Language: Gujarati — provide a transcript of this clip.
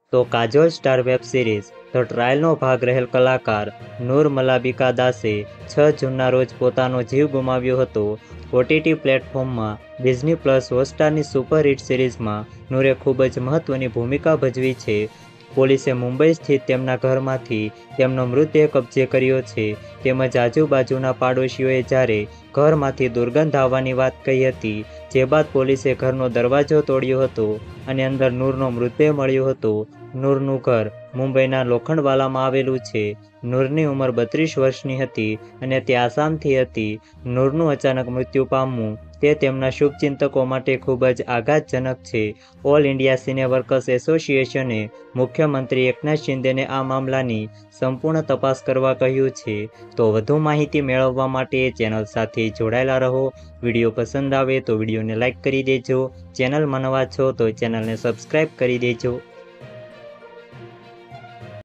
તો Kajol star web series the ટ્રાયલનો ભાગ રહેલ કલાકાર નૂર મલાબિકા દાસે 6 જૂનના રોજ પોતાનો જીવ ગુમાવ્યો હતો। ઓટીટી પ્લેટફોર્મમાં ડિઝની પ્લસ હોટસ્ટારની સુપરહિટ સિરીઝમાં નૂરે ખૂબ જ મહત્વની ભૂમિકા ભજવી છે। પોલીસે મુંબઈ સ્થિત તેમના ઘરમાંથી તેમનો મૃતદેહ કબજે કર્યો છે, તેમજ આજુબાજુના પાડોશીઓએ જ્યારે ઘરમાંથી દુર્ગંધ આવવાની વાત કહી હતી, જે બાદ પોલીસે ઘરનો દરવાજો તોડ્યો હતો અને અંદર નૂરનો મૃતદેહ મળ્યો હતો। નૂરનું ઘર મુંબઈના લોખંડવાલામાં આવેલું છે। નૂરની ઉંમર 32 વર્ષની હતી અને તે આસામથી હતી। નૂરનું અચાનક મૃત્યુ પામવું તે તેમના શુભચિંતકો માટે ખૂબ જ આઘાતજનક છે। ઓલ ઇન્ડિયા સિને વર્કર્સ એસોસિએશને મુખ્યમંત્રી એકનાથ શિંદેને આ મામલાની સંપૂર્ણ તપાસ કરવા કહ્યું છે। તો વધુ માહિતી મેળવવા માટે ચેનલ સાથે જોડાયેલા રહો। વિડીયો પસંદ આવે તો વિડીયોને લાઇક કરી દેજો। ચેનલમાં નવા છો તો ચેનલને સબસ્ક્રાઈબ કરી દેજો।